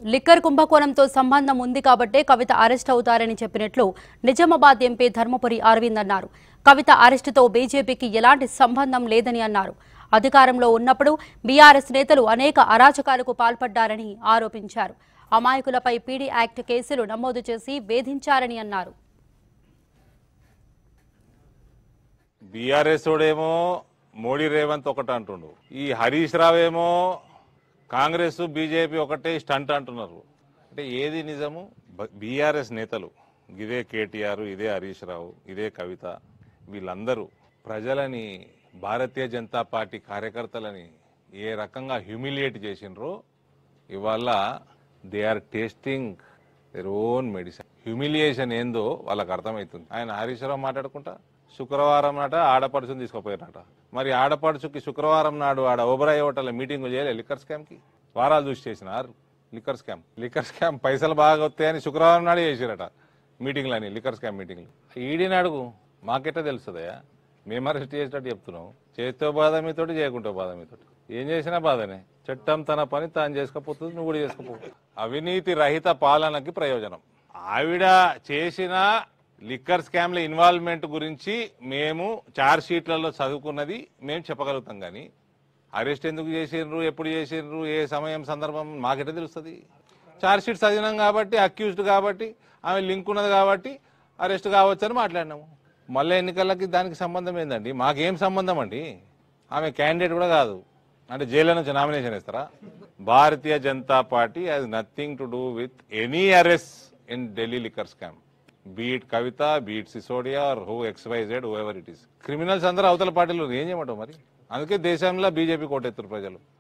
Liquor కుంభకోణంతో సంబంధం ఉంది కాబట్టే కవిత అరెస్ట్ అవుతారని చెప్పినట్లు నిజామాబాద్ ఎంపీ ధర్మపురి అరవింద్ అన్నారు. కవిత అరెస్టుతో బీజేపీకి ఎలాంటి సంబంధం లేదని అన్నారు. అధికారంలో ఉన్నప్పుడు బీఆర్ఎస్ నేతలు అనేక అరాచకాలకు పాల్పడ్డారని ఆరోపించారు. అమాయకులపై పీడీ యాక్ట్ కేసులు నమోదు చేసి వేధించారని అన్నారు. బీఆర్ఎస్ ఓడేమో మోడీ రేవంత్ ఒకటి అంటుండు, ఈ హరీష్ రావు ఏమో కాంగ్రెస్ బీజేపీ ఒకటే స్టంట్ అంటున్నారు. అంటే ఏది నిజము? బీఆర్ఎస్ నేతలు ఇదే కేటీఆర్, ఇదే హరీష్ రావు, ఇదే కవిత, వీళ్ళందరూ ప్రజలని, భారతీయ జనతా పార్టీ కార్యకర్తలని ఏ రకంగా హ్యూమిలియేట్ చేసినరో ఇవాళ they are tasting their own medicine. Humiliation ఏందో వాళ్ళకి అర్థమవుతుంది. ఆయన హరీష్ రావు మాట్లాడుకుంటా శుక్రవారం నాట ఆడపడుచుని తీసుకుపోయారట. మరి ఆడపడుచుకి శుక్రవారం నాడు ఆడ ఓబరాయ్ హోటల్ మీటింగ్ చేయలే లిక్కర్ స్కామ్ కి? వారాలు చూసి చేసినారు లిక్కర్ స్కామ్ పైసలు బాగా వస్తాయని శుక్రవారం నాడు చేసిరట మీటింగ్లని, లిక్కర్ స్కామ్ మీటింగ్లు. ఈడీని అడుగు, మాకెట్టా తెలుస్తుందయా? మేము అరెస్ట్ చేసేటట్టు చెప్తున్నాం. చేస్తే బాధ మీతోటి, చేయకుంటే బాధ మీతోటి. ఏం చేసినా బాధనే. చట్టం తన పని తాను చేసుకోపోతుంది, నువ్వు కూడా చేసుకోపో. అవినీతి రహిత పాలనకి ప్రయోజనం. ఆవిడ చేసిన లిక్కర్ స్కామ్ల ఇన్వాల్వ్మెంట్ గురించి మేము చార్జ్ షీట్లలో చదువుకున్నది మేము చెప్పగలుగుతాం, కానీ అరెస్ట్ ఎందుకు చేసిండ్రు, ఎప్పుడు చేసిండ్రు, ఏ సమయం సందర్భం మాకెట్లా తెలుస్తుంది? చార్జ్ షీట్ చదివినాం కాబట్టి, అక్యూజ్డ్ కాబట్టి, ఆమె లింక్ ఉన్నది కాబట్టి అరెస్ట్ కావచ్చని మాట్లాడినాము. మళ్ళీ ఎన్నికలకి దానికి సంబంధం ఏందండి? మాకేం సంబంధం అండి? ఆమె క్యాండిడేట్ కూడా కాదు. అంటే జైలు నుంచి నామినేషన్ ఇస్తారా? Bharatiya Janata party has nothing to do with any arrest in Delhi liquor scam. Be it Kavitha, be it Sisodia, or who XYZ, whoever it is. Criminals అందరూ అవతల పార్టీలు ఏం చేయమంటావు మరి? అందుకే దేశంలో బీజేపీ కోటెత్తురు ప్రజలు.